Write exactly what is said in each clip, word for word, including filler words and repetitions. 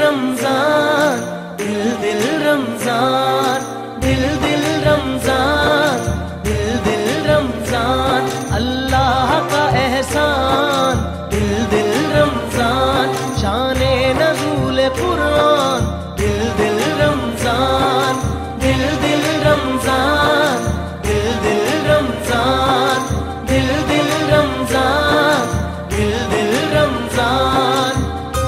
रमजान, दिल दिल रमजान, दिल दिल रमजान, दिल दिल रमजान, अल्लाह का एहसान। दिल दिल रमजान, शाने नज़ूल कुरान। दिल दिल रमजान, दिल दिल रमजान, दिल दिल रमजान, दिल दिल रमजान, दिल दिल रमजान।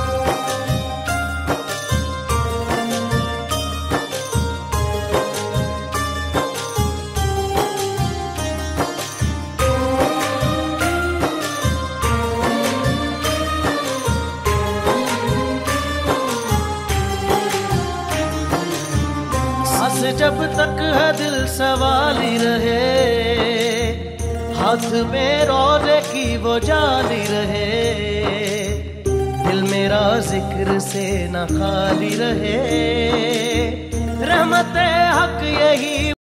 जब तक है दिल सवाली रहे, हाथ में रोजे की वो जाली रहे, दिल मेरा जिक्र से न खाली रहे। रहमत हक यही